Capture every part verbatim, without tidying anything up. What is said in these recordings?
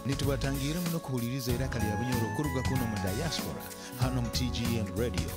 nitubatangira muno kuhuliriza iraka lya bunyoro kuruga kuno mu diaspora hano mu T G M Radio.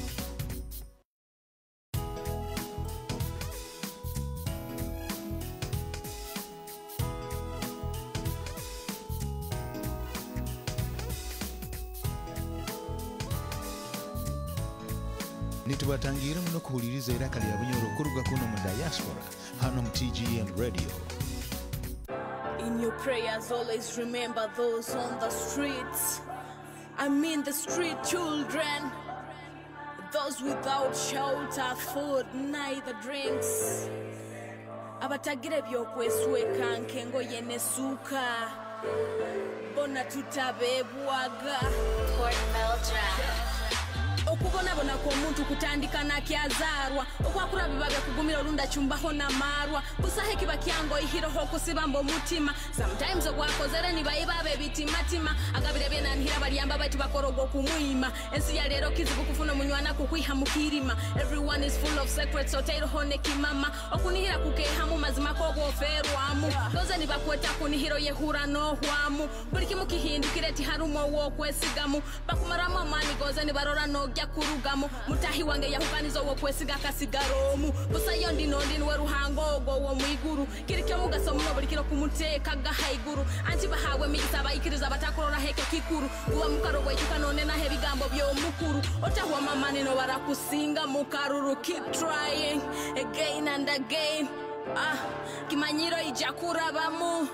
nitubatangira muno kuhuliriza iraka lya bunyoro kuruga kuno mu diaspora hano mu T G M Radio. In your prayers, always remember those on the streets. I mean the street children. Those without shelter, food, neither drinks. Abatagire byokwesweka nkengo yenesuka. Bona tutabebwaga. Port Meldra. Okubona bona ko muntu kutandika na kyazarwa okwakura bibaga kugumira olunda chumbaho na marwa kusahe kibakyango ihiro hoko sibambo mutima sometimes okwakozera ni bayibabe bitimatima agabire bena nhira baliyamba bati bakorogo kumwima ensi ya lero kizibu kufuna munywana kukwiha mukirima everyone is full of secrets so tairo hone kimama okunihira kukehamu mazima ko goferwamu doze ni bakweta kunihiro yehura no hwamu buli kimu kihindukire ti harumo wo kwesigamu bakumaramo amani goze ni barora no kurugamo mutahi wange yahukanizo wo kwesiga kasigaromu busayo ndino ndini we ruhango go wo mwiguru kirike mugaso muno buli kiro kumuteka gahaiguru anti bahawe migisaba ikiriza batakorora heke kikuru uwa mukaro wechuka none na hebigambo byo mukuru otahwa mamane no barakusinga mukaruru keep trying again and again ah kimanyiro ijakura bamu.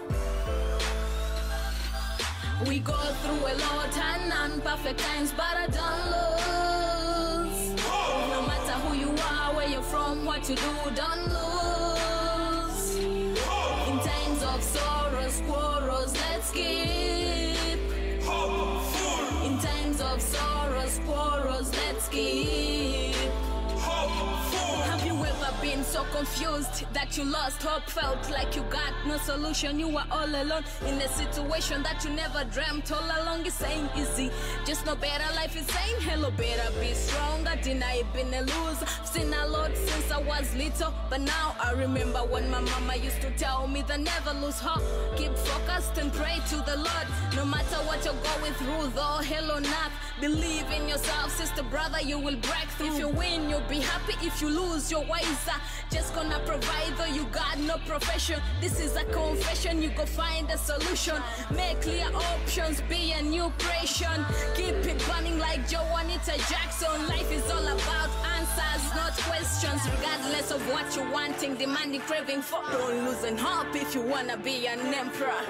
We go through a lot and imperfect times, but I don't lose. No matter who you are, where you're from, what you do, don't lose. In times of sorrows, quarrels, let's keep. In times of sorrows, quarrels, let's keep. Have you ever been so confused that you lost hope, felt like you got no solution, you were all alone in a situation that you never dreamt all along? It's ain't easy, just no better life is saying hello, better be stronger, deny been a loser. I've seen a lot since I was little, but now I remember when my mama used to tell me that never lose hope, keep focused and pray to the Lord, no matter what you're going through, though hell or not, believe in yourself, sister, brother, you will break through. If you win, you'll be happy. If you lose, you're wiser. Just gonna provide though you got no profession. This is a confession, you go find a solution. Make clear options, be a new creation. Keep it burning like Joanita Jackson. Life is all about answers, not questions. Regardless of what you're wanting, demanding, craving for. Don't lose hope if you wanna be an emperor.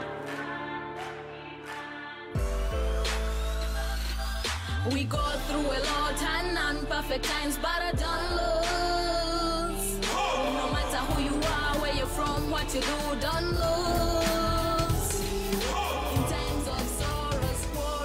We go through a lot and imperfect times, but I don't lose. No matter who you are, where you're from, what you do, don't lose. In times of sorrows, war.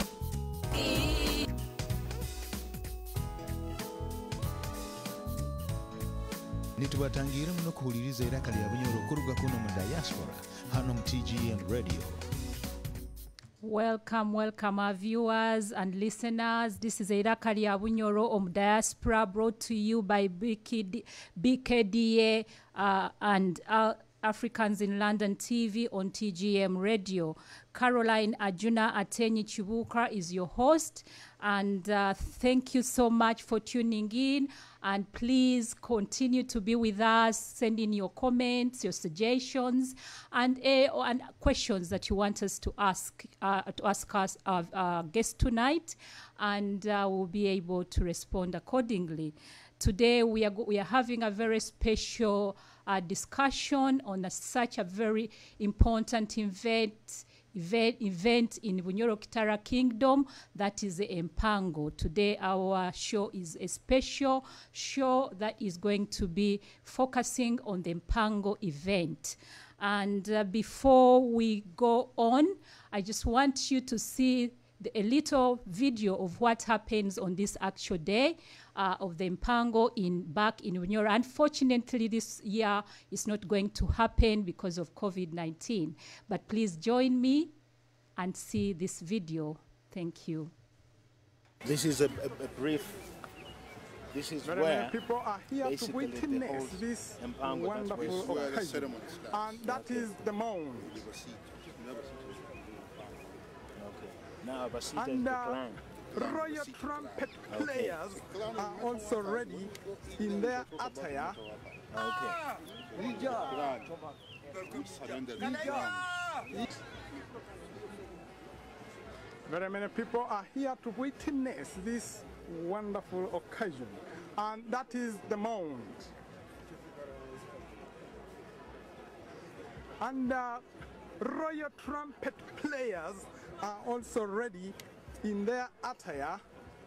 nitubatangira muno kuhuliriza iraka lya bunyoro kuruga kuno mu diaspora hano mu T G M Radio. Welcome, welcome our viewers and listeners. This is Iraka lya bunyoro om diaspora, brought to you by B K D A uh, and uh, Africans in London T V on T G M Radio. Caroline Ajuna Atenyi Chibuka is your host, and uh, thank you so much for tuning in, and please continue to be with us, send in your comments, your suggestions, and, uh, and questions that you want us to ask uh, to ask us our uh, guest tonight, and uh, we'll be able to respond accordingly. Today we are we are having a very special uh, discussion on a, such a very important event. Event, event in Bunyoro Kitara Kingdom, that is the Mpango. Today our show is a special show that is going to be focusing on the Mpango event. And uh, before we go on, I just want you to see the, a little video of what happens on this actual day uh, of the Mpango in back in Bunyoro. Unfortunately, this year is not going to happen because of COVID nineteen. But please join me and see this video. Thank you. This is a, a, a brief. This is Very where many people are here to witness this wonderful occasion, and that is the mound. Okay. Now Abasita And is the uh, clan. royal trumpet players are also ready in their attire. Okay. Very many people are here to witness this wonderful occasion, and that is the mound. And uh, royal trumpet players are also ready in their attire.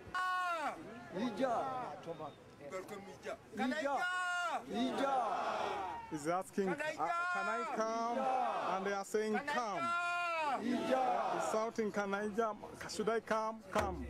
He's asking, uh, can I come? And they are saying, come. He's shouting, can I jump? Should I come? Come.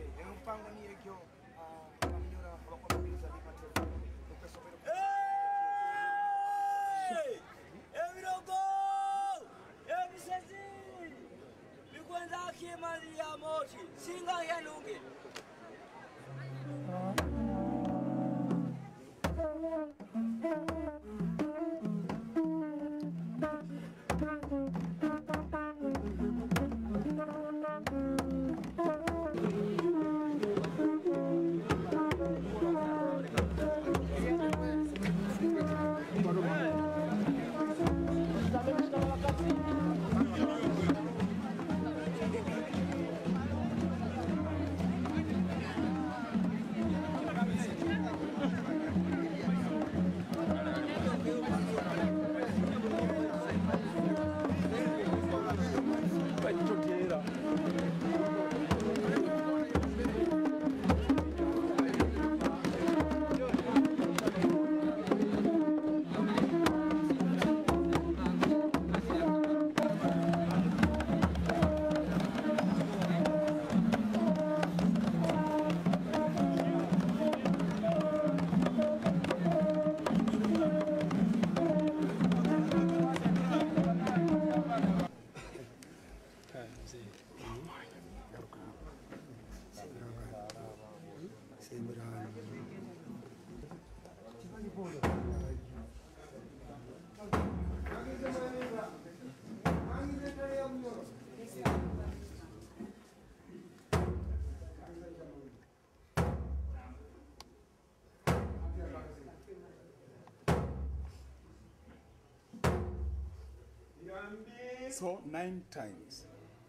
So nine times.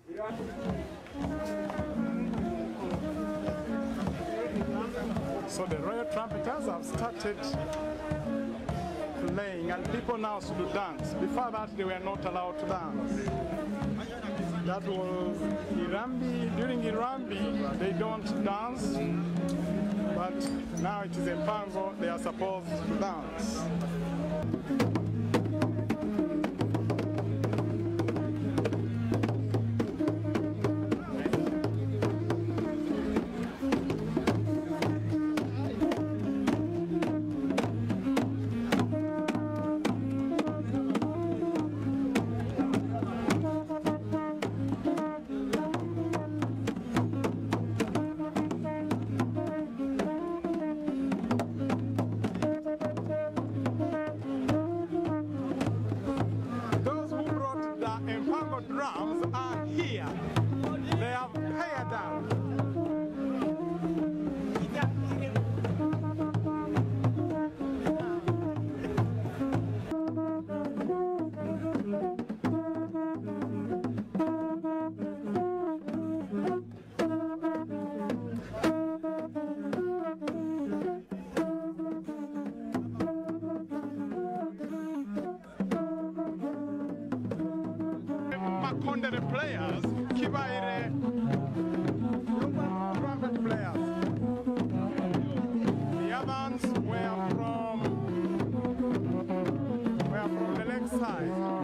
So the royal trumpeters have started playing, and people now should dance. Before that, they were not allowed to dance. That was Irambi. During Irambi, they don't dance, but now it is in Pango, they are supposed to dance. Drums are here. They have paired up. Makondere players, Kibaire trumpet players. The others were from were from the left side.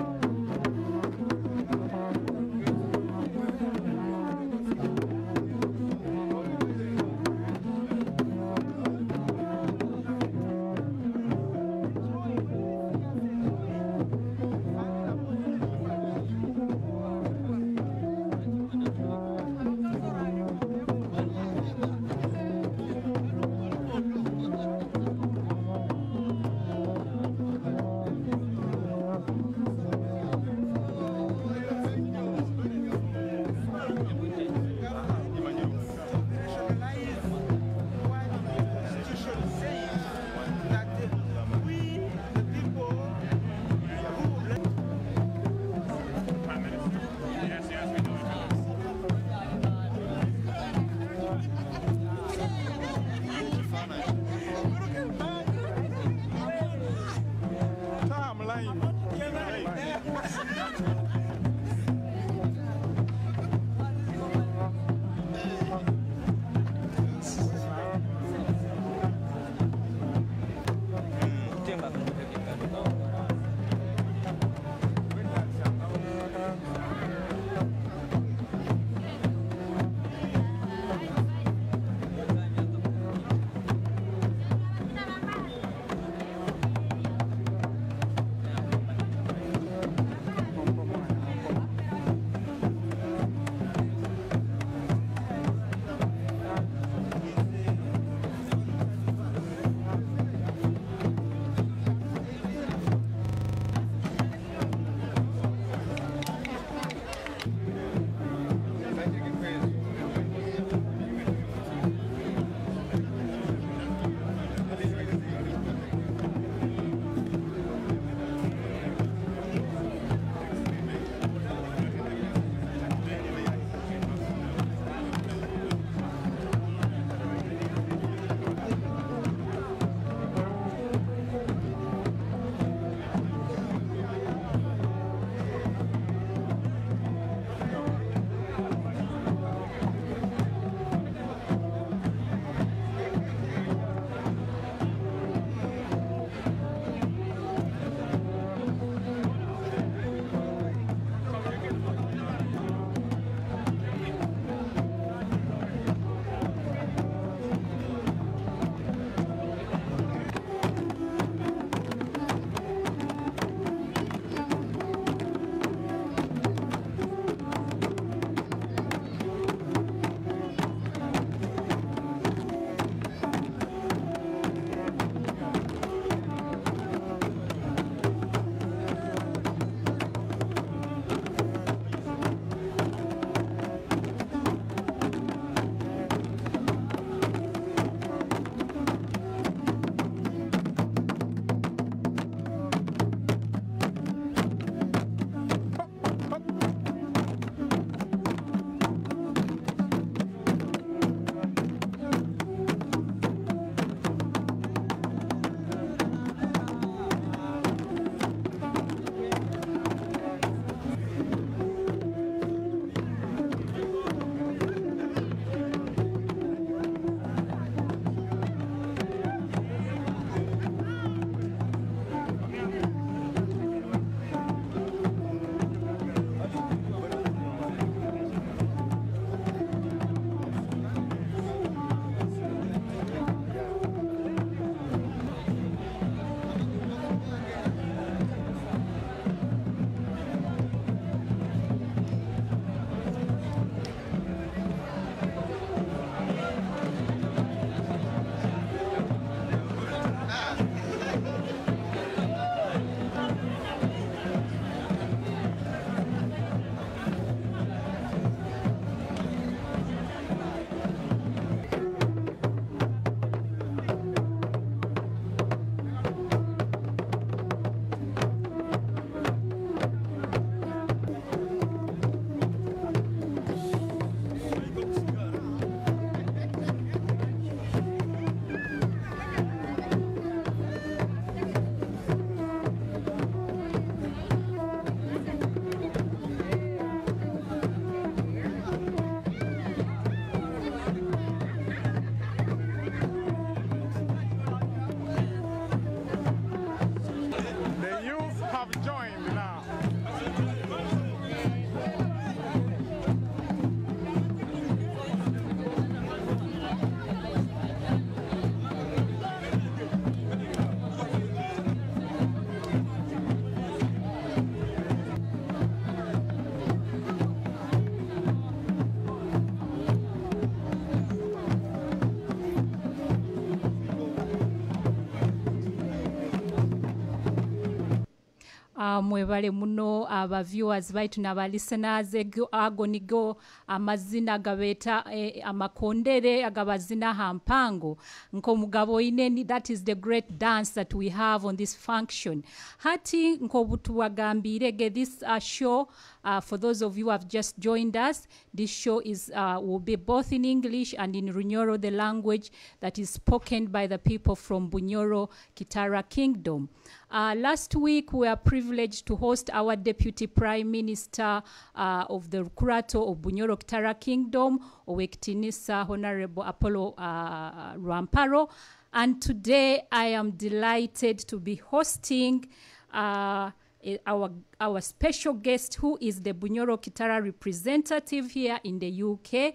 uh, mwebale muno aba uh, viewers baitu n'aba listeners ego ago nigo amazina gabeta eh, amakondere agabazina hampango nko mugabo ineni. That is the great dance that we have on this function. Hati nko butuwagambire ge this uh, show uh, for those of you who have just joined us, this show is uh, will be both in English and in Runyoro, the language that is spoken by the people from Bunyoro Kitara Kingdom. Uh, last week, we were privileged to host our Deputy Prime Minister uh, of the Kurato of Bunyoro Kitara Kingdom, Owektinisa Honorable Apollo uh, Rwamparo. And today, I am delighted to be hosting uh, our, our special guest, who is the Bunyoro Kitara representative here in the U K,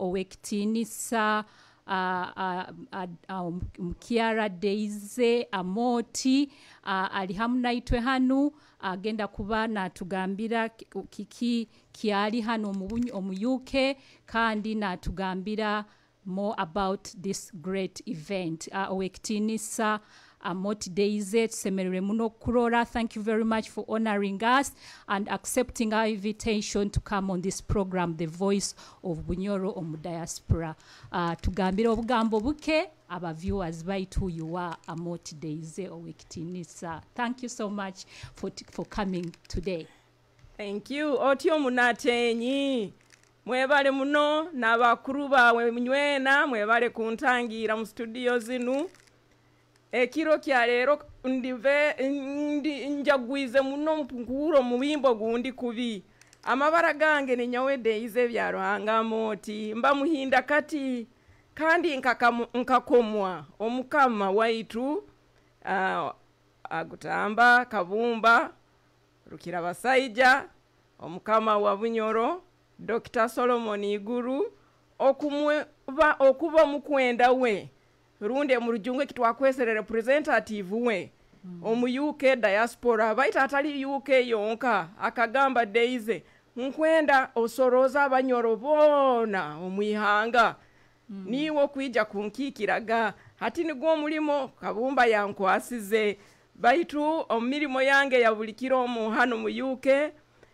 Owektinisa Uh, uh, uh, uh, Mkiara Deize Amoti uh, ali hamu naitwe hanu agenda uh, kuba na tugambira kiki kiali hano mu U K kandi na tugambira more about this great event. uh, Owektinisa Amoti Deize tusemerere muno kurora. Thank you very much for honoring us and accepting our invitation to come on this program, The Voice of Bunyoro Omu Diaspora. Uh, tugambira obugambo buke aba viewers baitu you are Amoti Deize Owektinisa. Thank you so much for for coming today. Thank you. Otyo munatenyi. Mwebale muno n'abakuru bawe munywena mwebale kuntangira mu studio zinu. Ekiro kya lero ndive ndi njagwize muno mpunguro mu bimbo gundi kubi. Amabara gange ni nyawe Deize byarwanga Amoti mba muhinda kati kandi nkakomwa omukama waitu uh, agutamba kabumba rukira basaija omukama wa Bunyoro Doctor Solomon Iguru okumwe ba okuba mukwenda we runde mu rujungwe kitwakwesere representative we mm. omu U K diaspora baita atali U K yonka akagamba Deize nkwenda osoroza abanyoro bona omwihanga mm. niwo kwija kunkikiraga hati nigwo mulimo kabumba yankwasize baitu omirimo yange ya bulikiro mu hano mu U K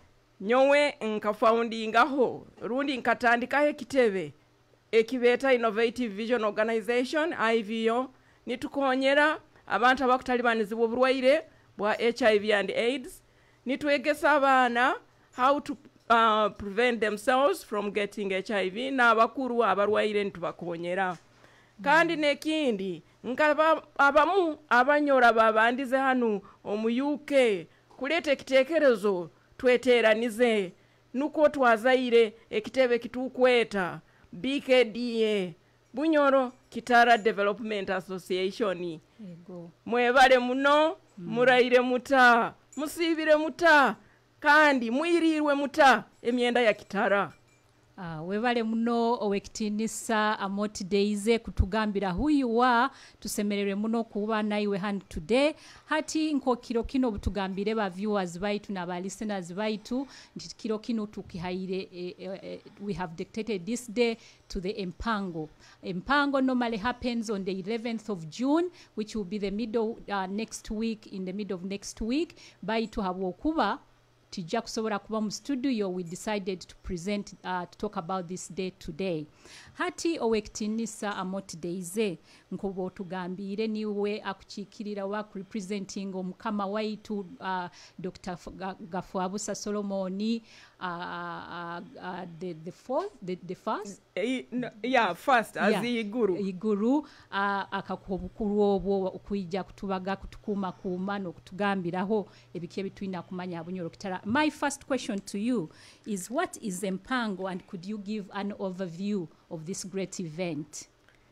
nyowe nkafoundingaho rundi nkatandikaho kitebe ekibeta Innovative Vision Organization I V O nitukonyera abantu abakutalibanizibwa burwaire bwa H I V and AIDS nitwegesa abana how to uh, prevent themselves from getting H I V na abakuru abarwaire nitubakonyera mm. kandi nekindi nkaba abamu abanyora babandize hanu omu U K kulete kitekerezo tweteranize nuko twazaire ekitebe kitukweta B K D A Bunyoro Kitara Development Association. Yego. Mwebale muno mm. muraire muta musibire muta kandi muirirwe muta emyenda ya Kitara. Uh, webale muno Owektinisa Amoti Deize kutugambira who you are tusemerere muno kuba naiwe hand today hati nko kiro kino butugambire ba viewers baitu na ba listeners baitu nti kiro kino tukihaire eh, eh, we have dictated this day to the Empango. Empango normally happens on the eleventh of June, which will be the middle uh, next week, in the middle of next week. Baitu hawokuba tijja kusobora kuba mu studio, we decided to present uh, to talk about this day today. Hati Owektinisa Amoti Deize nkobo tugambire niwe akuchikirira wa representing omukama waitu uh, Doctor Gafuabusa Solomoni uh, uh, uh, the the fourth the, the first uh, no, yeah first as yeah, iguru iguru uh, akakobukuru obwo okuija kutubaga kutukuma kuma no kutugambiraho ebike bitwina kumanya Bunyoro Kitara. My first question to you is, what is Empango, and could you give an overview of this great event?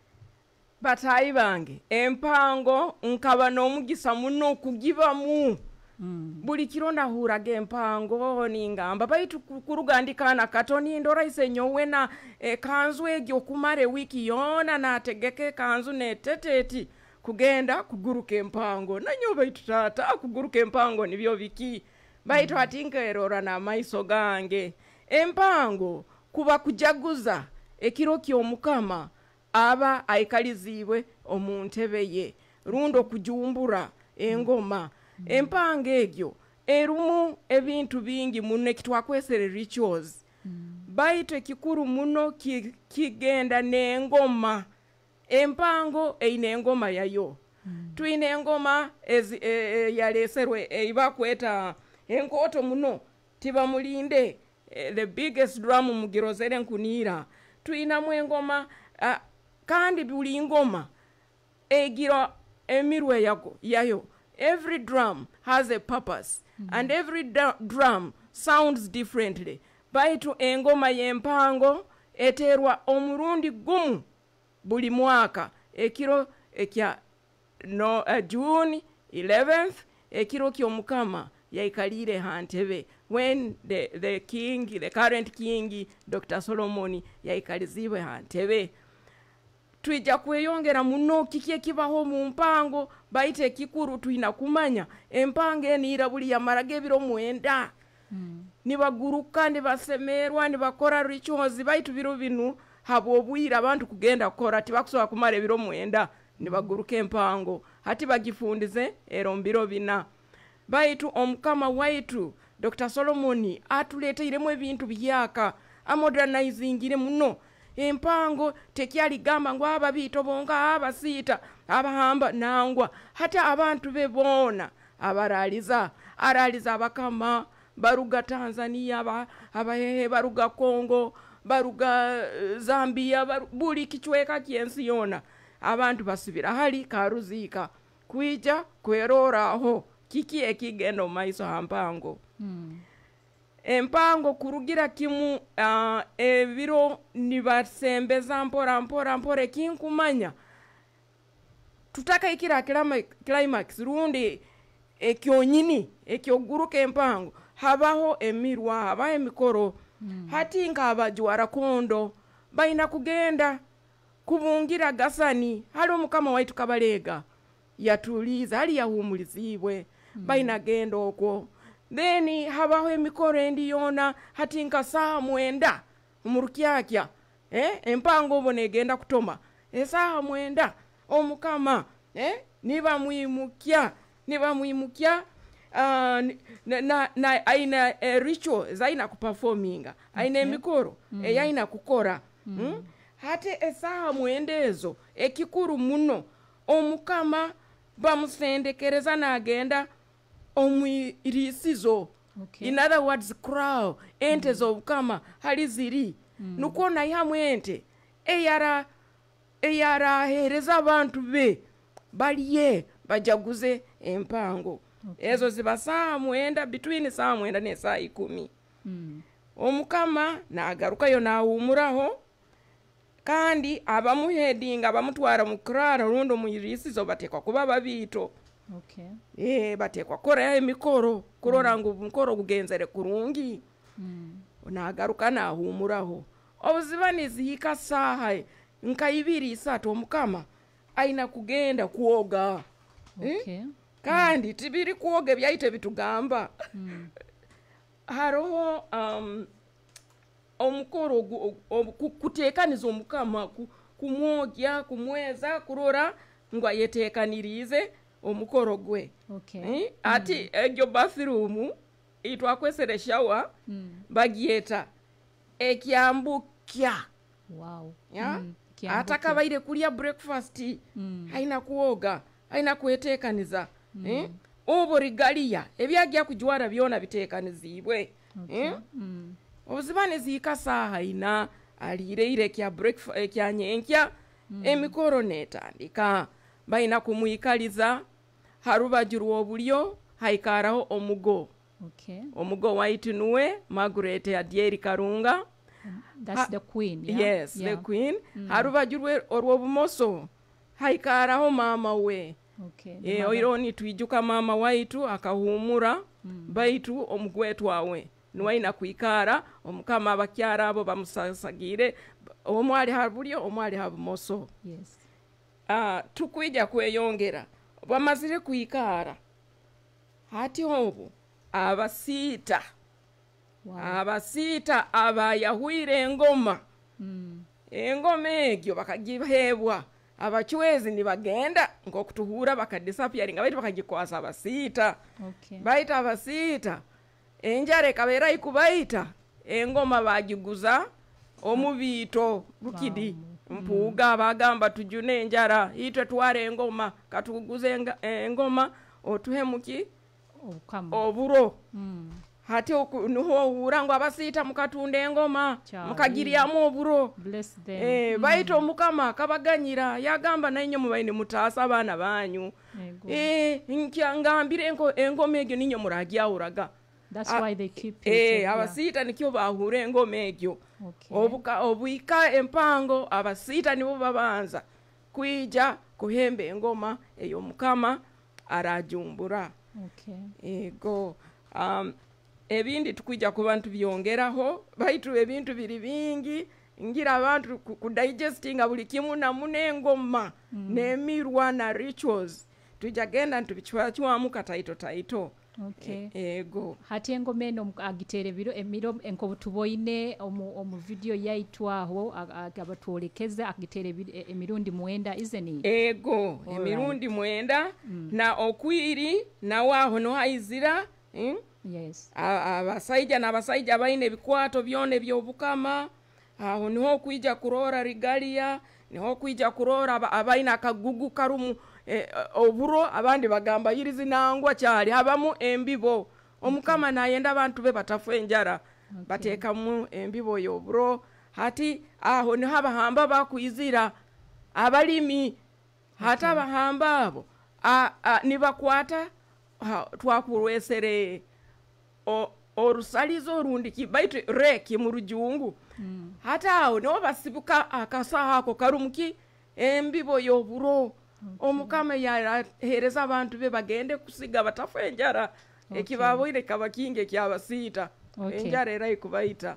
Batayi bange Empango nkaba n'omugisa muno kugibamu mm. buli kironda hurage Empango ningamba baitu kurugandikana katoni ndora isenyowe na e, kanzu egi okumare wiki yona na tegeke kanzu neteteti kugenda kuguruka Empango nanyo baitu tata kuguruka Empango nibyo biki baitu mm. atinkerora na maiso gange Empango kuba kujaguza ekiro ky'omukama aba aikalizibwe omuntebe ye rundo kujumbura engoma mm. Empango egyo erumu ebintu bingi muno ekitwakwesere rituals baitu ekikuru muno ki- kigenda n'engoma empango eine engoma yayo tuine engoma ezi- e- e- yaleserwe eibakweta enkoto muno tibamulinde eh, the biggest drum mugirozere nkunira tuinamu engoma ah, kandi buli ngoma egira emirwe yago yayo every drum has a purpose and every da- drum sounds differently baitu engoma y'empango eterwa omurundi gumu buli mwaka ekiro ekya no uh, June eleventh ekiro ky'omukama yaikalire hantebe when the, the king the current king Doctor Solomon yaikalizibwe hantebe tuija kweyongera muno kiki ekibaho mu mpango baite ekikuru tuina kumanya empango eniira buli yamaraga ebiro mwenda mm. nibaguruka nibasemerwa nibakora rituals baitu biro binu habo obwira abantu kugenda kukora tibakusobola kumara ebiro mwenda nibaguruka empango hati bagifundize ero mbiro bina baitu omukama waitu Doctor Solomon atuleteiremu ebintu byaka amodernizingire muno empango tekyali gamba ngo aba bito bonga abasiita abahamba nangwa hata abantu bebona abaraliza araliza abakama baruga Tanzania aba abahehe baruga Kongo baruga uh, Zambia baru, buli kichweka kyensi yona abantu basubira hali karuzika kuija kwerora aho kiki ekigendo maiso hampango mm. empango kurugira kimu uh, ebiro nibasembeza mpora mpora mpora kinkumanya tutaka ikira climax rundi ekyonyini ekyoguruka empango habaho emirwa haba emikoro mm. hati nkabajwara kondo baina kugenda kubungira gasani hali omukama waitu kabalega yatuliza hali yahumulizibwe mm. baina gendo okwo then habaho emikoro endi yona hati nka saa mwenda umurukyakya eh empango obone genda kutoma esaa mwenda omukama eh niba muimukya niba muimukya uh, na, na, na aina uh, ritual zaina kuperforminga aina okay. emikoro mm. eyaina kukora mm. mm? hati esaa mwendezo ekikuru muno omukama bamusendekereza nagenda omwirisizo okay. in other words crow ente mm. zobukama hali ziri mm. nukona ihamwe ente eyara eyara hereza abantu be baliye bajaguze empango okay. ezo ziba saa mwenda between saa mwenda ne saa ikumi mm. omukama nagarukayo nawumuraho kandi abamuhedinga bamutwara mu krara rundo mwirisizo batekwa kuba babito okay eh batekwa kora emikoro kurora ngo mukoro kugenzere kurungi mm. nagaruka nahumuraho obuzibanizi hika saha nkayibiri isato omukama aina kugenda kuoga okay eh? kandi mm. tibiri kuoga byaite bitugamba mm. haroho um omukoro kutekaniza omukama kumwogya kumweza kurora ngwa yetekanirize omukoro gwe okay eh? ati mm. egyo bathroom itwakwesere shower mm. bagieta ekyambukya wow ya mm. ataka baire kulia breakfast mm. haina kuoga haina kuetekaniza mm. eh obo rigalia ebyagya kujwara byona bitekanizibwe okay eh? mm. obuzibane zika saha ina alireire kya breakfast kya nyenkya mm. emikoro netandika baina kumwikaliza harubajuru obulyo haikaraho omugo okay omugo waitu nuwe Margaret Adieri Karunga um, that's ha, the queen yeah? yes yeah. the queen mm. harubajuru orwobumoso haikaraho mama we okay e oironi twijuka mama waitu akahumura mm. baitu omugwetu wawe nuwaina kuikara omukama abakyara abo bamusasagire omwali habulyo omwali habumoso yes ah tukwija kweyongera bamazire kuikara hati hobo abasita wow. abasita abayahwire engoma mm. engoma egyo bakagibhebwa abachwezi nibagenda ngokutuhura bakadisappearing abaitu bakagikwasa abasiita Okay. baita abasiita enjara ekabera ikubaita engoma bagiguza omubiito bukidi mpuuga bagamba tujune enjara itwe tware engoma katuguze enga- engoma otuhemuki Okukama. oburo Mm. hati oku- niho ohura ngu abasiita mukatunda engoma Kyali. mukagiryamu oburo Bless them. Eh, baita omukama kabaganyira yagamba nainye mubaine mutaasa abaana banyu Ego. Eh, nkya ngambire enko- engoma egyo ninye muragyawuraga That's Ah, why they keep it. eh, yeah. abasiita nikyo bahura engoma egyo Okay. obuka obwika empango abasiita nibo babanza kwija kuhemba engoma eyo mukama arajumbura Okay. ego um, ebindi tukwija kuba ntubyongeraho baitu ebintu biri bingi ngira abantu ku- kudigestinga buli kimu namu n'engoma n'emirwa na rituals tujagenda ntubichwachwamu kataito taito Okay. E- ego Hati engoma eno mu- agitere biro emiro enkobu tuboine omu, omu video yaitwaho abatwolekeza agitere biro- e- emirundi mwenda isn't it? ego Alright. emirundi mwenda na okwiri nawaho nohaizira mm? Yes. A- abasaija n'abasaija baine ebikwato byona ebyobukama aho niho okwija kurora rigalia niho okwija kurora aba- abaine akagugu karumu eh, oburo abandi bagamba yirizi nangwa kyali habamu embibo omukama nayenda abantu be batafu enjara bateekamu embibo yoburo hati aho niho abahamba bakwizira abalimi hati abahamba abo a- a- nibakwata ha, twakurwesere o- orusalizo orundi kibaitu reki mu rujungu mm. hata awo niwo basibuka akasaha ako karumuki embibo yoburo okay. omukama yahereza abantu be bagende kusiga batafu enjara okay. ekibaboire kaba kinge kyabasiita Okay. enjara era ikubaita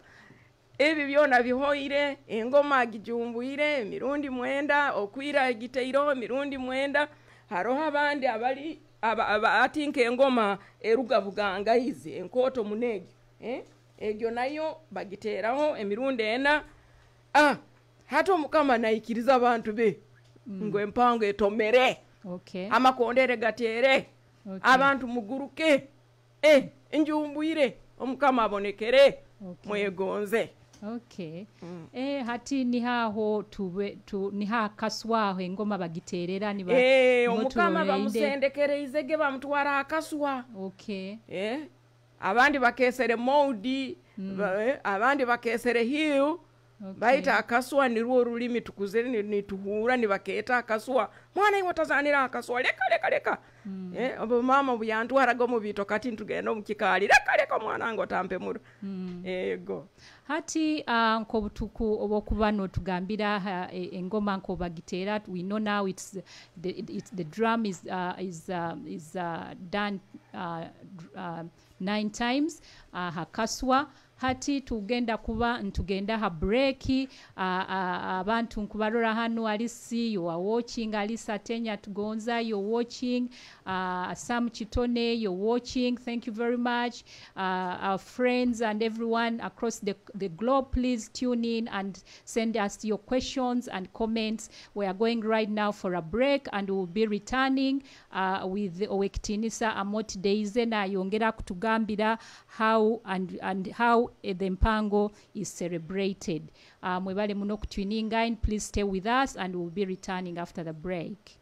ebi byona bihoire engoma agijumbuire emirundi mwenda okwira egiteiro emirundi mwenda haroho abandi abali aba, aba atinka engoma eruga buganga izi enkoto munegi eh egyo nayo bagiteraho emirundi ena ah hata omukama naikiriza abantu be mm. ngo empango etomere Okay. amakondere gatere Okay. abantu muguruke eh enjumbuire omukama abonekere Okay. mwegonze Okay. Eh hati ni haho tube tu ni ha kaswaho engoma bagiterera ni ba eh nibo omukama turoreinde. bamusendekere izege bamutwara akaswa Okay. eh abandi bakesere moudi ba, eh, abandi bakesere hill Okay. baita akaswa nirwo rulimi tukuzere ni- nituhura nibaketa akaswa mwana iwo tazanira akaswa leka leka leka mm. eh abo mama buyantwaraga mu bito kati ntugenda mukikali leka leka mwana ngo tampe muru mm. ego Hati uh, nko butuku obokuba no tugambira uh, e- engoma nko bagitera we know now it's the it's the drum is uh, is uh, is uh, done uh, dr- uh, nine times uh, hakaswa hati tugenda kuba ntugenda ha break uh, uh, abantu nkubarora hano alisi you are watching alisa tenya tugonza you're watching uh, Sam Chitone you're watching thank you very much uh, our friends and everyone across the, the globe please tune in and send us your questions and comments we are going right now for a break and we'll be returning uh, with Owekitinisa Amoti Deize na yongera kutugambira how and and how eh, the mpango is celebrated uh, mwebale muno kutuninga and please stay with us and we'll be returning after the break.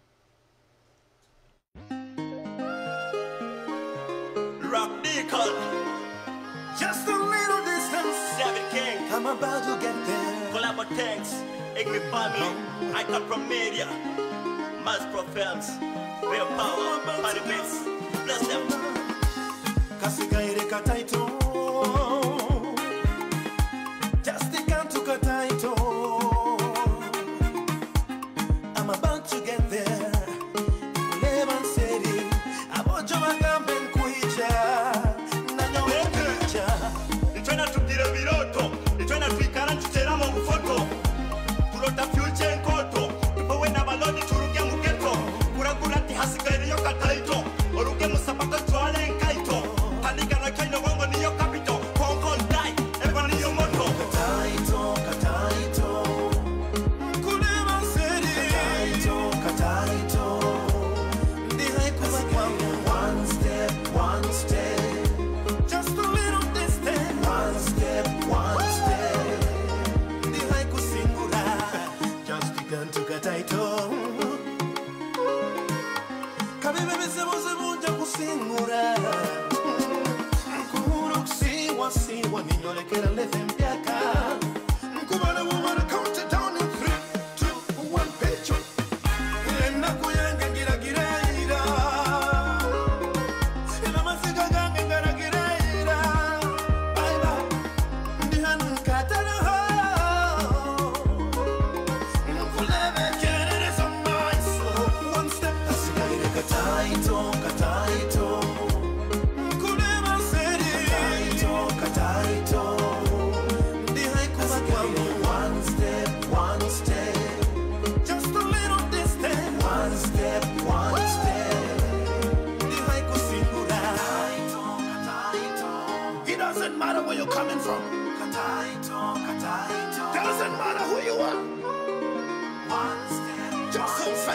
Rock Deacon, Just a little distance, Seven King, I'm about to get there. Collabo Tanks, Igni family, I come from media, Mass Profels, Real Power, Party Base, bless them. Kasigaire kataito, just the canto kataito. I'm about to get there. Eleven city, abojo magambe nkuicha, nanyo nkuicha. Nitwena tubwire biroto, nitwena twikara ntutera mu bufoto, turota future nkoto, tupowe n'abalodi turuge mu ghetto, kuragura ati hasigaye yo kataito, oruge musabaka twale nkaito, tanigana kaino bongo niyo capital,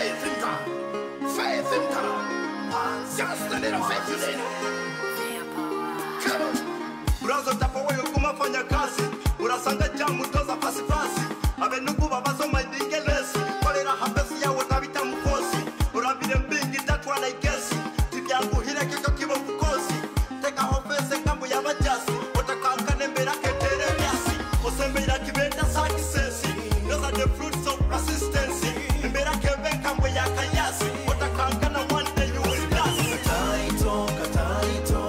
faith in God. Faith in God. Just a little faith you need. Come on. urazo tapowe kumafanya kazi urasanga jamu toza pasi pasi abenugu babasoma idingelesi kolera hapesi yawe tabita mukosi urabire mbingi datwa na igesi tibyanguhire kiko kibo mukosi teka hofese kambu yabajasi otakankane mbera ketere byasi osembera kibenda success those are the fruits of persistence mbera kebe kambu yakayasi otakankana one day you will blast Kataito, kataito.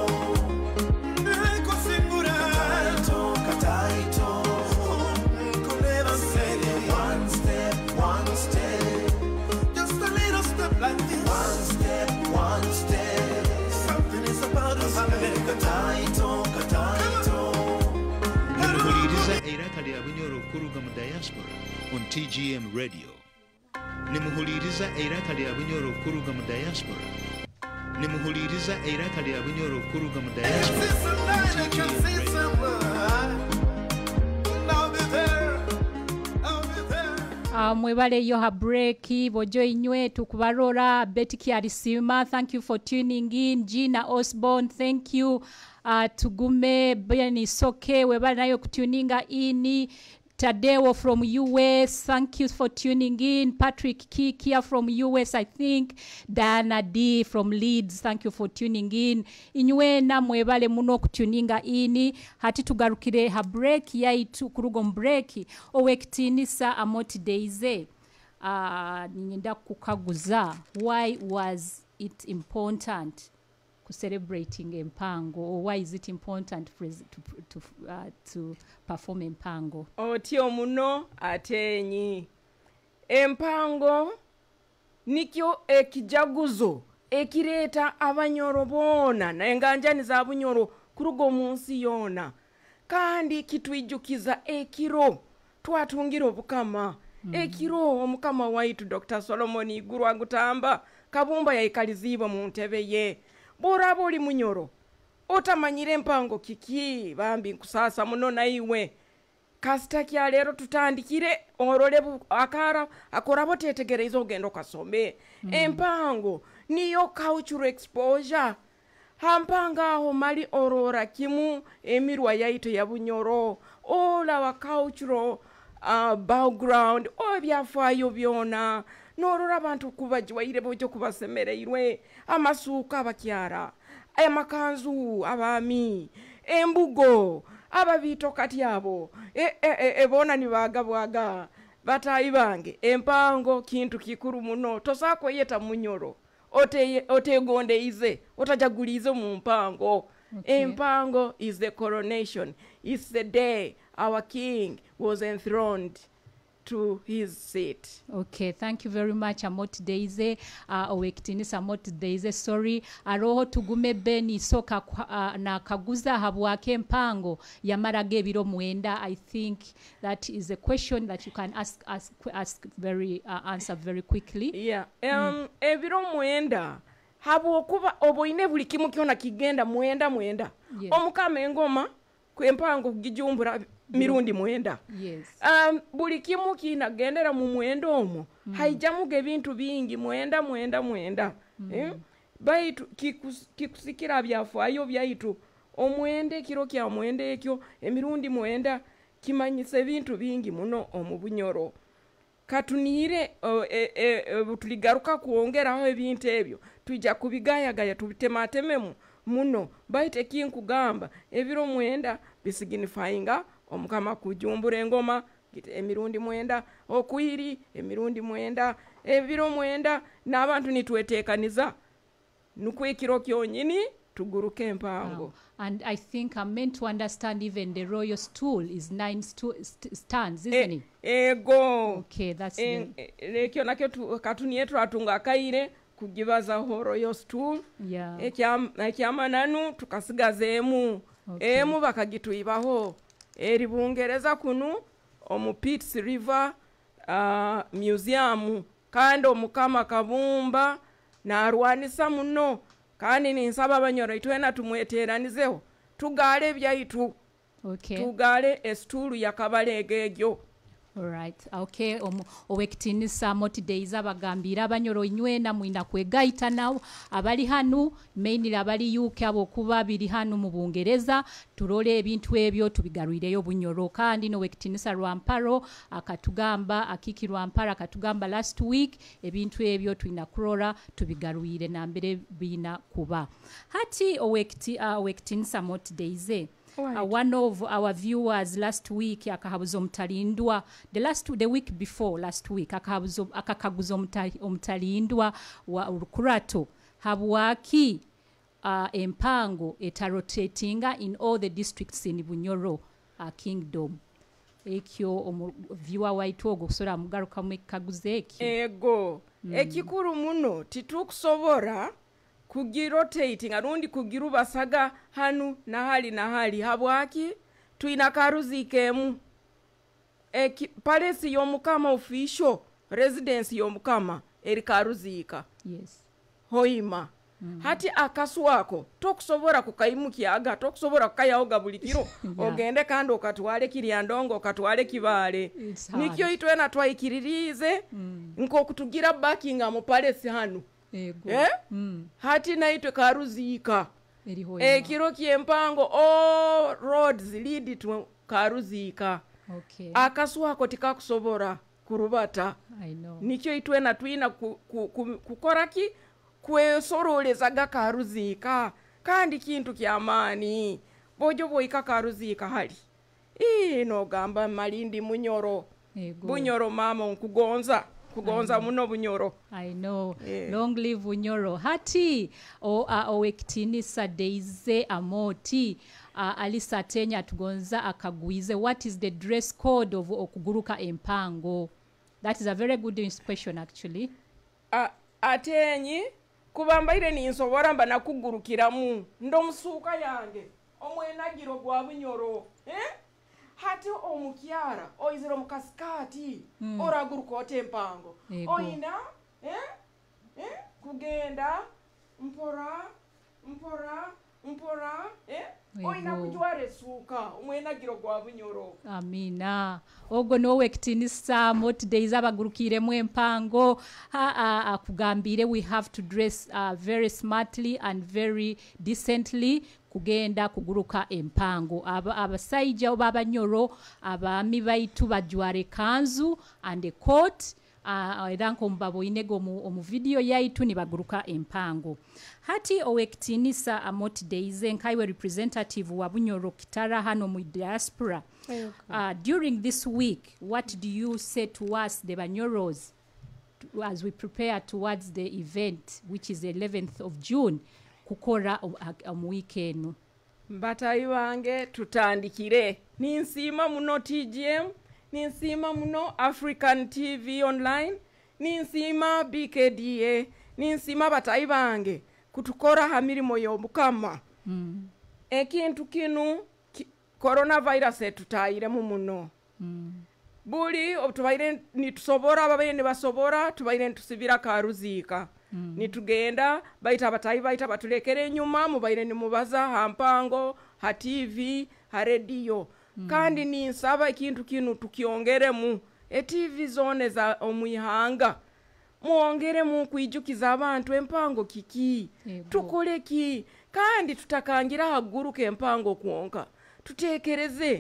Nimuhuliriza iraka lya bunyoro kuruga mu diaspora on T G M Radio. Nimuhuliriza iraka lya bunyoro kuruga mu diaspora. Nimuhuliriza iraka lya bunyoro kuruga mu diaspora on T G M Radio. Uh, mwebaleyo ha breaki bojo inywe tukubarora Betty Kiarisima, thank you for tuning in. Gina Osborne, thank you. Uh, Tugume Beni Soke webale nayo kutuninga ini. Tadeo from U S, thank you for tuning in. Patrick Kikia from U S, I think. Diana D from Leeds, thank you for tuning in. Inywena mwebale muno kutuninga ini. Hati tugarukire ha break yaitu kurugo mbreaki. Owekitinisa Amoti Deize. Uh, Ninyenda kukaguza. Why was it important to celebrating Empango? Or why is it important for, to, to, uh, to perform Empango? Otio muno atenyi. Empango nikyo ekijaguzo ekireta abanyoro bona na enganjani za bunyoro kurugo munsi yona kandi kitwijukiza ekiro twatungiro bukama mm. ekiro omukama waitu Doctor Solomon Iguru agutamba kabumba yaikaliziba mu ntebe ye bora boli munyoro otamanyire Empango kiki bambi kusasa muno naiwe kasita kya lero tutandikire orole akara akorabo tetegereza ogendo kasombe mm. Empango niyo cultural exposure hampanga aho mali orora kimu emirwa yaito ya bunyoro all our cultural uh, background obyafayo byona norora abantu kubajwaire bojo kubasemereirwe amasuka abakyara amakanzu abami embugo ababito kati yabo e, e, e, e bona nibaga bwaga batayi bange Empango kintu kikuru muno tosako yeta munyoro ote otegonde ize otajagulize mu Mpango. Okay. Empango is the coronation. It's the day our king was enthroned to his seat. Okay, thank you very much Amoti Deize. Uh, Owekitinisa Amoti Deize, sorry. Aroho Tugume Beni soka uh, na kaguza habwake Empango yamarage biro mwenda. I think that is a question that you can ask ask ask very uh, answer very quickly. Yeah. Um mm. ebiro mwenda habo kuba oboine buli kimu kiona kigenda mwenda mwenda. Yes. Omukama engoma kw'Empango kugijumbura mirundi mwenda. Yes. Um buli kimu kinagendera mu mwendo omo mm. haijamuge bintu bingi mwenda mwenda mwenda. Mm. Eh? Baitu kikus, kikusikira byafayo byaitu omwende kiro kya mwende ekyo emirundi mwenda kimanyise bintu bingi muno omubunyoro. Katunire uh, e, e, uh, tuligaruka kuongeraho ebintu ebyo tujja kubigayagaya tubitematememu muno baite kinkugamba ebiro mwenda bisignifyinga omukama kujumbura engoma emirundi mwenda okuiri emirundi mwenda ebiro mwenda n'abantu nitwetekaniza nukwekiro kyonyini tuguruke Empango. Wow. And I think I'm meant to understand even the royal stool is nine stu st stands, isn't e, it? Ego. Okay, that's e, the... Ekyo nakyo katuni yetu atunga kaire kugibaza ho royal stool. Yeah. Ekyama nanu tukasigazeemu. Okay. Emu bakagituibaho. Eri Bungereza kunu omu Pitts River uh, Museum kandi omukama kabumba narwanisa muno kandi ninsaba abanyoro itwena tumweteranizeho tugale byaitu. Okay. Tugale estulu yakabalege egyo. Alright. Okay. Omu owektinisa moti days abagambira abanyoro inywena mwina kwegaita nawo abali hanu mainly abali U K abo kuba biri hanu mu Bungereza turole ebintu ebyo tubigaruireyo bunyoro kandi no wektinisa Rwamparo akatugamba akiki Rwamparo akatugamba last week ebintu ebyo twina kurora tubigaruire na mbere bina kuba hati owekti uh, owektinisa moti days Uh, one of our viewers last week akahabuzo mtalindwa the last the week before last week akahabuzo akakaguzo omtalindwa wa urukurato habwaki uh, empango etarotatinga in all the districts in Bunyoro uh, kingdom ekyo viewer waitu ogusora mugaruka mwekaguze eki ego mm. ekikuru muno titukusobora kugirotating arundi kugirubasaga hanu na hali na hali habwaki tuina karuzikemu eki palesi yomukama official residence yomukama eri karuzika yes hoima mm. hati akaswako tokusobora kukaimukiaga tokusobora kukayaoga bulikiro yeah. ogende kandi okatwale kiryandongo okatwale kibale nikyo itwena twaikiririze mm. nko kutugira backing mu palesi hanu Ego. Eh? Mm. Hati naitwe karuzika. Ekiro kyempango all roads lead to karuzika. Okay. Akaswako tikakusobora kurubata. I know. Nikyo itwena twina ku, ku, ku, kukoraki kwesoroleza ga karuzika kandi kintu kyamani. Bojo boika karuzika hali. Ii no gamba Malindi Munyoro. Ego. Bunyoro mama nkugonza. Kugonza muno Bunyoro. I know. Yeah. Long live Bunyoro. Hati o uh, owektinisa Deize Amoti uh, Alisa Tenya tugonza akagwize what is the dress code of okuguruka empango. That is a very good question actually. Uh, atenyi kubambaire ni nsobora mba nakugurukiramu ndo musuka yange omwenagiro gwa Bunyoro. Eh? Hati omukyara oyizira mukaskati mm. oraguruka otempango oyina eh eh kugenda mpora mpora mpora eh oyina kujware suka omwenagiro gwa Bunyoro. Amina ogo no wektinisa moti days abagurukire mu empango ha akugambire we have to dress uh, very smartly and very decently kugenda kuguruka empango abasaija aba obabanyoro abami baitu bajware kanzu and a coat uh, eranko mbabo inego mu, mu video yaitu ni baguruka empango hati owektinisa amoti days nkaiwe representative wa Bunyoro Kitara hano mu diaspora. Okay. Uh, during this week what do you say to us the Banyoros as we prepare towards the event which is the eleventh of June kukora mu weekend? Mbatayi wange tutandikire ninsima muno T G M ninsima muno African T V online ninsima B K D A ninsima batayi bange kutukora hamirimo yomukama mm. ekintu kinu ki, coronavirus etutayire mu muno mm. buli otubaire nitusobora ababene basobora tubaire tusibira karuzika mm. nitugenda baita batayi baita batulekere nyuma mubaire ni mubaza hampango ha T V ha radio mm. kandi ni nsaba ikintu kinu tukiongere mu e T V zone za omuyihanga muongere mu kwijukiza abantu empango kiki Ego. Tukole ki kandi tutakangira haguruke empango kuonka tutekereze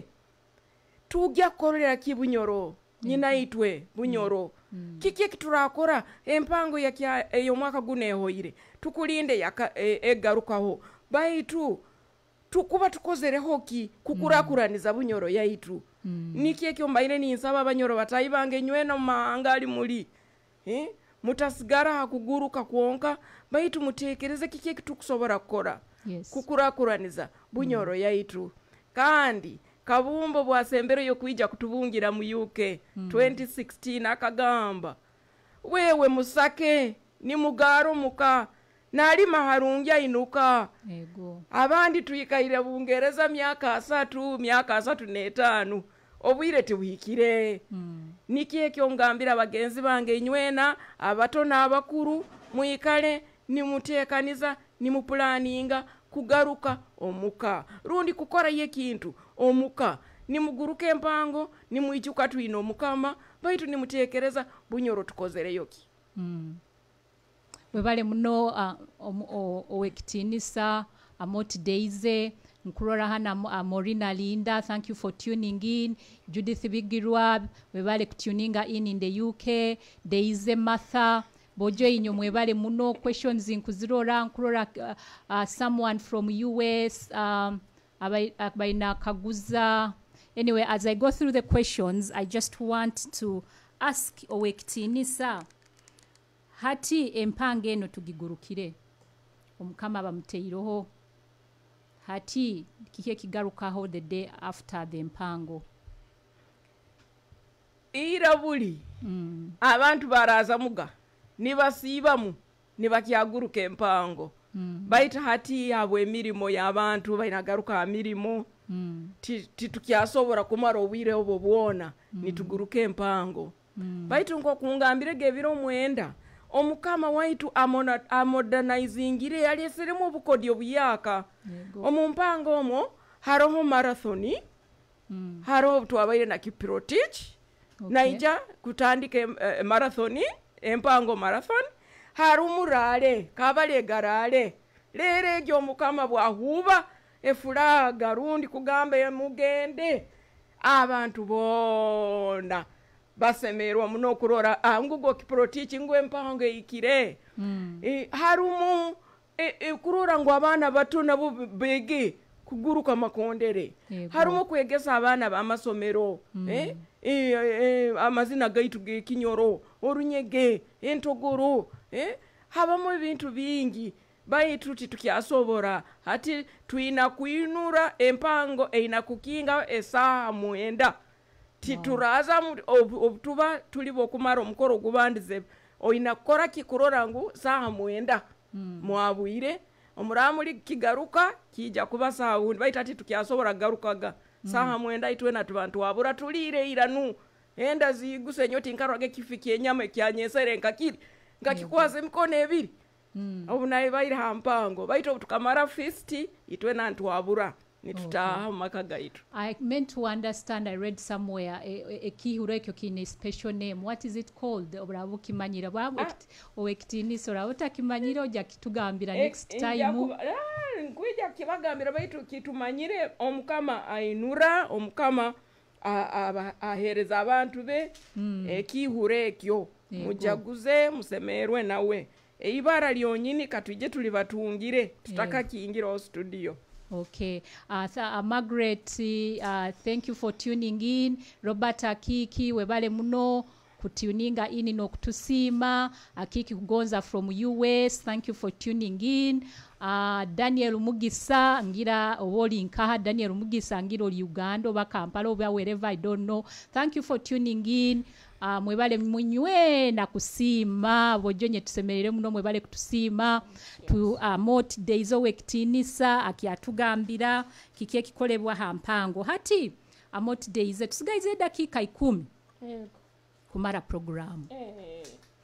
tujya korera ki Bunyoro nyina itwe Bunyoro mm. kiki kiturakora empango ya eyo mwaka gunehoire tukulinde yaka e, egarukaho baitu tukuba tukozere hoki kukurakuraniza Bunyoro yaitu mm. niki ekyo mbaine ni nsaba Banyoro batayi bange nywena maangali muri eh mutasigara hakuguruka kuonka baitu mutekereze kiki kitukusobora kukora yes. kukurakuraniza Bunyoro mm. yaitu kandi kabumbo bwasembero yo kuija kutubungira mu U K mm. twenty sixteen akagamba wewe musake ni mugaro muka nali maharungia inuka Ego. Abandi tuyikaire Bungereza myaka asatu myaka asatu n'etaano obwire tebwikire mm. niki ekyo ngambira bagenzi bange nywena abato n'abakuru muyikale ni mutekaniza ni mupulaninga kugaruka omuka rundi kukora ye kintu omuka nimuguruka empango nimwijuka twino omukama baitu nimutekereza bunyoro tukozereyo ki. mm. Webale muno uh, owekitinisa Amot Daisy Nkurora hana uh, Morina Linda, thank you for tuning in. Judith Bigirwa webale kutuninga in in the U K. Daisy Martha bojo inyo mwebale muno. Questions nkuzirora nkurora uh, uh, someone from U S um, abaina kaguza. Anyway, as I go through the questions, I just want to ask owekitinisa hati empange eno tugigurukire omukama bamuteiroho hati kike kigarukaho the day after the empango irabuli mm. abantu baraza muga nibasibamu nibakyaguruka empango mm. baita hati yabwe emirimo y'abantu bainagaruka amirimo mm. titukyasobora kumara obwire obwo bwona mm. nituguruka empango mm. baitu nko kungambire gebiro mwenda omukama waitu amona amodernizingire yali seremu obukodyo buyaka omumpango omwo haroho marathoni mm. haroho twabaire na Kiprotich okay. naija kutandika uh, marathoni empango marathon harumurale kabale garale lere gyo mukama bwahuba efula garundi kugamba mugende abantu bona basemerwa muno kurora angugo Kiprotich ngwe empango ikire mm. e, harumu e, e, kurora ngo abana bato nabo bege kuguruka makondere Ego. Harumu kwegesa abana bamasomero mm. eh e, e, amazina gaitu ge kinyoro orunyege entogoro eh habamo ibintu bingi baitu titukyasobora hati tuina kuinura empango eina kukinga esaha muenda tituraza obutuba tulibo kumara omukoro gubandize oina kora kikurora ngu saha muenda mm. mwabuire omuramuli kigaruka kija kuba saha undi baita ati tukyasobora garukaga mm. saha muenda itwe na tubantu wabura tulire iranu enda ziguse nyoti nkarwage kifiki enyama kyanyesere nkakiri ngakikwaze mikono ebiri mm. obunaye baira hampango baita obutukamara fifty itwe na ntu wabura nitutaha maka gaitu. I meant to understand, I read somewhere a kihure kyo kine special name. What is it called? Obrabu kimanyira babu owekitini sora utakimanyira oja kitugambira next time. Nkwija kibagambira baitu kitumanyire omukama ainura omukama ahereza abantu be ekihure kyo mujaguze musemerwe nawe eibara lyonyini katuje tuli batungire tutaka kiingira o studio. Okay. Uh, uh, Margaret, uh, thank you for tuning in. Robert Akiki, webale muno kutuninga in no kutusima. Akiki Kugonza from U S, thank you for tuning in. Uh, Daniel Mugisa, ngira owoli nkaha. Daniel Mugisa, ngira oli Uganda, oba Kampala, oba wherever, I don't know. Thank you for tuning in. Uh, mwebale mwenye na kusima bojonye tusemerere muno mwebale kutusima tu uh, Mot Daisy wekitinisa akiatugambira kikie kikolebwa hampango hati Amot Daisy tusigaize dakika ikumi mm. kumara program mm.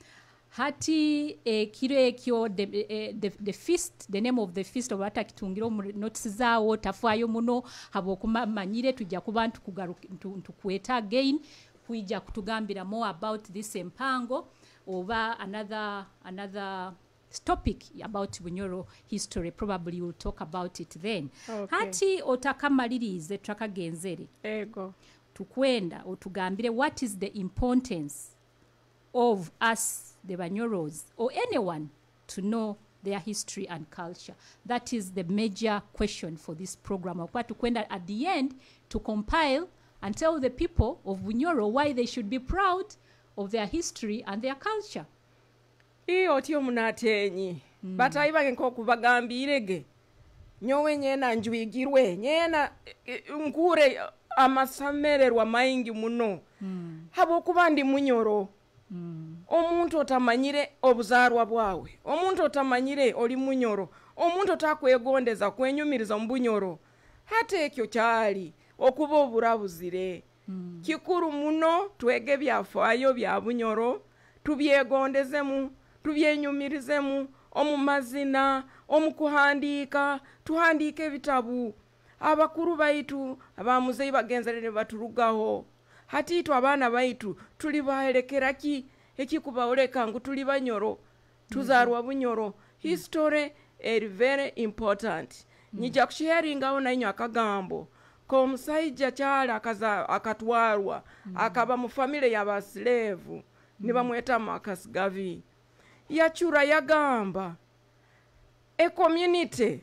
hati eh, kire ekyo the, eh, the, the feast the name of the feast obata kitungiro notice zawo tafayo muno habo kumanyire tujja kubantu kugaruka tukweta again kuija kutugambira more about this empango over another another topic about Bunyoro history. Probably we'll talk about it then. Okay. Hati otakamalirize twakagenzere ego tukwenda otugambire what is the importance of us the Banyoros or anyone to know their history and culture. That is the major question for this program. Okwa tukwenda at the end to compile and tell the people of Bunyoro why they should be proud of their history and their culture. Iyo tiyo munatenyi. Mm. Bata iba nko kubagambirege. Nyowe nyena njwigirwe. Nyena nkure amasamererwa maingi muno. Mm. Habo kubandi Munyoro. Mm. Omuntu otamanyire obuzarwa bwawe. Omuntu otamanyire oli Munyoro. Omuntu otakwegondeza kwenyumiriza Mbunyoro. Hate ekyo kyali okuba oburabuzire. Mm. Kikuru muno twege byafayo bya Bunyoro tubyegondezemu tubyenyumirizemu omumazina omukuhandika tuhandike bitabu abakuru baitu abamuzeyi bagenzere ne baturugaho hati itu abaana baitu tuli baelekera ki ekikubaoleka ngu tuli banyoro tuzarwa bunyoro history is very important mm. Nija kusharingaho nainyo akagambo ko musaija kyala akaza akatwarwa mm. Akaba mu family y'aba slave mm. Niba mweta Marcus Garvey yachura yagamba a community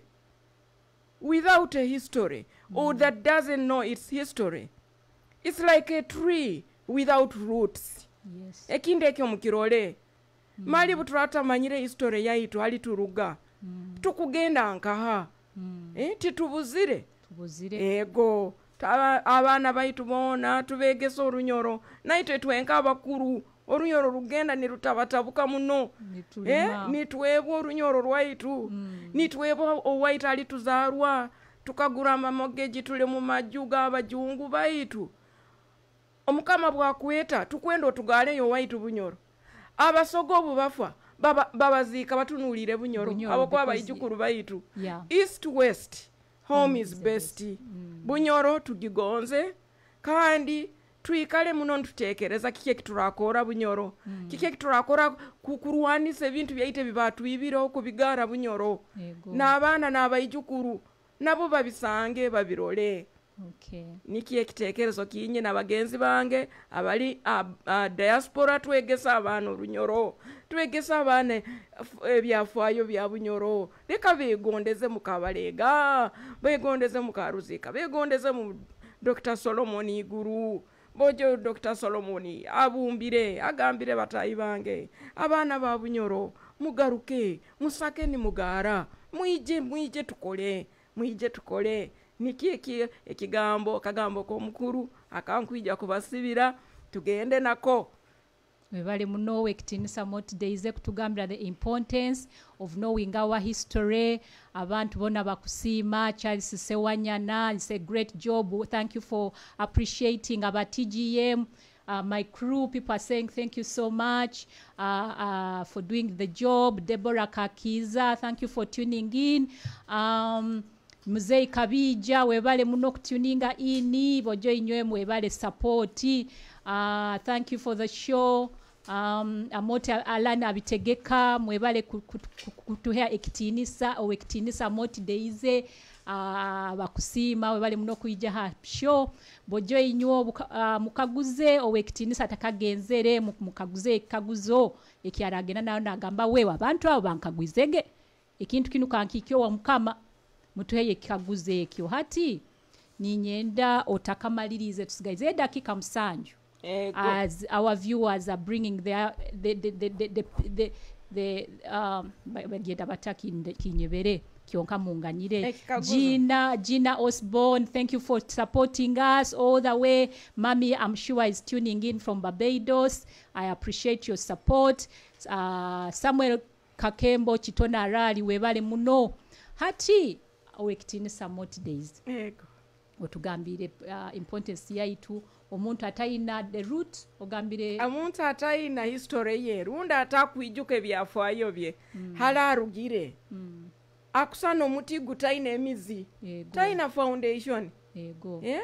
without a history mm. Or that doesn't know its history, it's like a tree without roots. Yes. Ekinde ekyo mukirole mm. Mali buturata manyire history yaitu ali turuga mm. Tukugenda nkaha mm. Eh titubuzire tubuzire ego abana baitu bona tubegesa orunyoro naitwe twenka abakuru orunyoro rugenda nirutabatabuka muno eh nitwebo orunyoro rwaitu mm. Nitwebo owaita ali tuzarwa tukagura amamogeji tule mu majuga abajungu baitu omukama bwakweta tukwendo tugale yo waitu bunyoro abasogobu bafa baba babazika batunulire bunyoro abo kwa bayijukuru baitu yeah. East west home mm, is best mm. Bunyoro tugigonze kandi tuikale muno tutekereza kike kiturakora bunyoro mm. Kike kiturakora kukuruwanisa ebintu byaite bibatu ibiro kubigara bunyoro n'abana n'abayijukuru nabo babisange babirole. Okay. Niki ekitekerezo kinye nabagenzi bange abali a, a diaspora twegesa abantu runyoro twegesa abane ebyafaayo bya bunyoro leka begondeze mukabalega begondeze mukaruzika begondeze mu Doctor Solomon Iguru bojo Doctor Solomon abumbire agambire batayi bange abana ba bunyoro mugaruke musake ni mugara muije muije tukole muije tukole niki eki ekigambo kagambo ko mukuru akankwija kubasibira tugende nako webale muno wekitinisa moti days kutugambira the importance of knowing our history abantu bona bakusima Charles Sewanyana. It's a great job. Thank you for appreciating our T G M. Uh, my crew, people are saying thank you so much uh, uh, for doing the job. Deborah Kakiza, thank you for tuning in. Um, Muzei Kabija webale muno kutuninga ini bojo inywe mwebale support. Uh, thank you for the show. Um, Amote Alana abitegeka mwebale kutuhea ekitinisa o ekitinisa moti deize uh, bakusima webale muno kuija ha show bojo inywo uh, mukaguze o ekitinisa takagenzere mukaguze kaguzo ekyaragena nayo nagamba wewe abantu abo bankagwizege ikintu kinu kankikyo wa mukama mutuheye kikaguze ekyo hati ninyenda otakamalirize tusigaize dakika msanju as our viewers are bringing their the the the the the, the, the um bagenda bataki kinyebere kyonka munganyire Gina Gina Osborne, thank you for supporting us all the way. Mommy, I'm sure is tuning in from Barbados. I appreciate your support. uh, Samuel Kakembo Chitona Rali webale muno hati owekitinisa moti days ego otugambire uh, importance yaitu omuntu atayina the root ogambire omuntu atayina history ye runda atakwijuke byafaayo bye mm. Halarugire mm. Akusana omuti gutayina emizi tayina foundation ego eh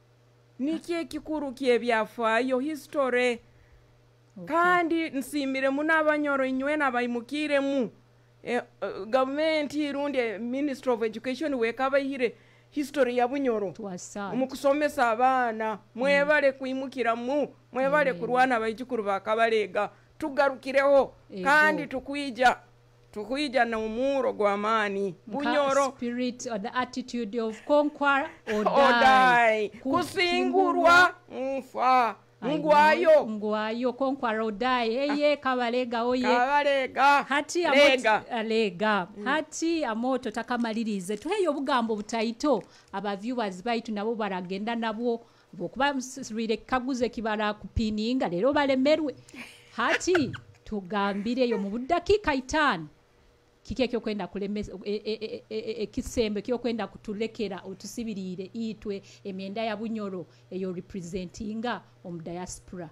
niki ekikuru kye byafaayo history okay. Kandi nsimire munabanyoro inywe nabayimukire mu Uh, uh, government irundi Ministry of Education wekaba hire history ya bunyoro mukusomesa abana mwebale mm. Kuimukira mu mwebale mm. Kurwana bayikuru bakabalega tugarukireho Ego. Kandi tukwija tukwija na umuro gwamani bunyoro spirit or the attitude of conquer or die, or die. Kusingurwa mfa ngwayo ngwayo konkwaro dai eye kabalega oye kabalega hati amoto alega mm. Hati amoto takamalirize tuheyo bugambo butaito aba viewers baitu nabo baragenda nabo bokuba msirire kaguze kibara kupininga lero balemerwe hati tugambire yo mu budakika itano kike kyo kwenda kulemeza ekisembe kyo kwenda kutulekera utusibirire itwe emyenda ya bunyoro eyo representinga om diaspora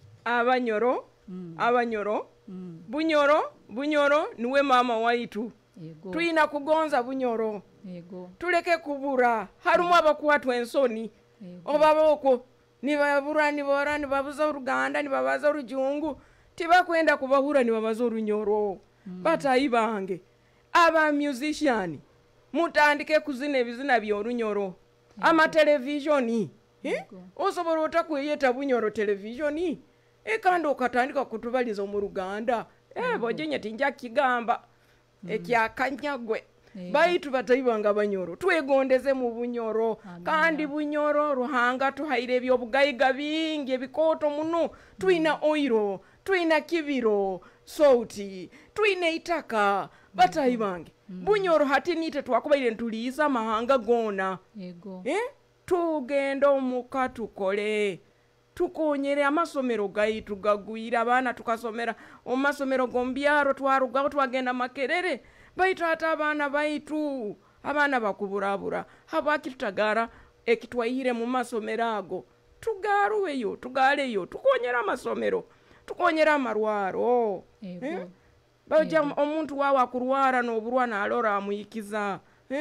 abanyoro mm. Abanyoro mm. Bunyoro bunyoro niwe mama waitu Yego. Tuina kugonza bunyoro. Yego. Tuleke kubura. Harumu abakuwatu ensoni. Obaboko. Nibabura nibora nibabuza uruganda nibabaza urujungu. Tiba kwenda kubahura nibabaza urunyoro. Mm. Bata ibange. Aba musician. Mutandike kuzine bizina byorunyoro. Ama televisioni. Eh? Osobora otakweyeta bunyoro televisioni. E kandi okatandika kutubaliza mu Ruganda. Eh bojenye tinja kigamba. Mm. Ekyakanyagwe. Baitu batayibanga banyoro. Twegondeze mu bunyoro. Amina. Kandi bunyoro ruhanga tuhaire ebyobugayiga bingi ebikoto muno. Tuina oiro, tuina kibiro, sauti, tuina itaka. Batayibange. Mm. Bunyoro hati nite twakubaire ntuliza mahanga gona. Yego. Eh? Tugendo muka tukole. Tukonyere amasomero gaitu gagwira abana tukasomera omasomero gombyaro twaruga twagenda makerere baitu hata abana baitu abana bakuburabura habakitagara ekitwaire mu masomero ago tugaruweyo tugaleyo tukonyera amasomero tukonyera amarwaro eh baje omuntu wawa kurwara no burwana alora amuyikiza eh.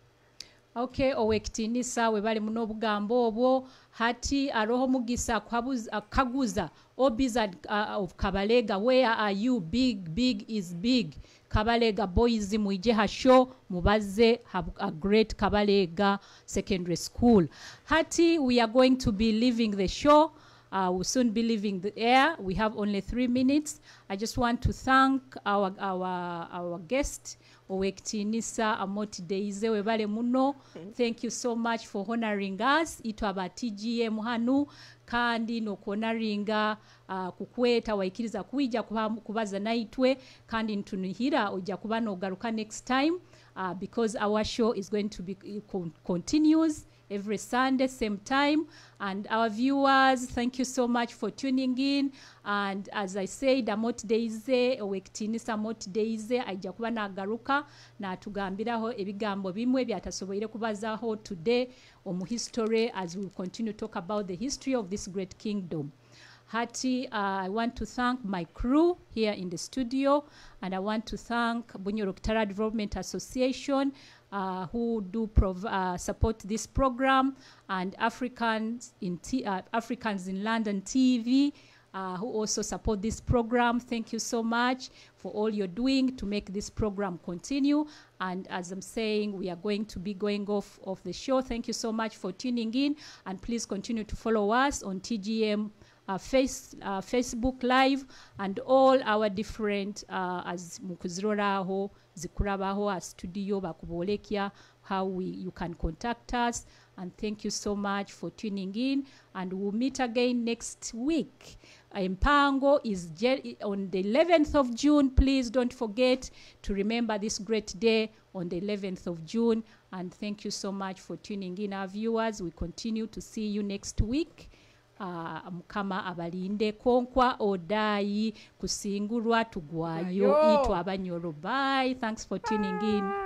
Okay, owekitinisa we bali muno bugambo obwo hati aroho mugisa kwabuza kaguza obiza uh, of Kabalega. Where are you? Big big is big. Kabalega boys muije ha show mubaze have a great Kabalega secondary school. Hati we are going to be leaving the show. Uh, we'll soon be leaving the air. We have only three minutes. I just want to thank our our our guest, Owekitinisa Amoti Deize webale muno. Thank you so much for honoring us. Ito aba T G M hanu kandi no kuonaringa uh, kukweta waikiriza kuija kubaza naitwe kandi ntunihira oja kuba no garuka next time uh, because our show is going to be uh, continues every Sunday, same time. And our viewers, thank you so much for tuning in. And as I said, Amoti Deize, Owekitinisa Amoti Deize, aija kuba nagaruka na tugambiraho ebigambo bimwe byatasoboire kubazaho today omu history as we continue to talk about the history of this great kingdom. Hati, uh, I want to thank my crew here in the studio, and I want to thank Bunyoro Kitara Development Association, Uh, who do prov uh, support this program, and Africans in T uh, Africans in London T V, uh, who also support this program. Thank you so much for all you're doing to make this program continue. And as I'm saying, we are going to be going off of the show. Thank you so much for tuning in, and please continue to follow us on T G M Uh, face, uh, Facebook Live and all our different uh, as mukuziroraho zikurabaho a studio bakubolekya how we you can contact us. And thank you so much for tuning in, and we'll meet again next week. Empango is on the eleventh of June. Please don't forget to remember this great day on the eleventh of June. And thank you so much for tuning in, our viewers. We continue to see you next week. Uh, mukama abalinde konkwa odayi kusingulwa tugwayo itwa abanyoro. Bye. Thanks for tuning in.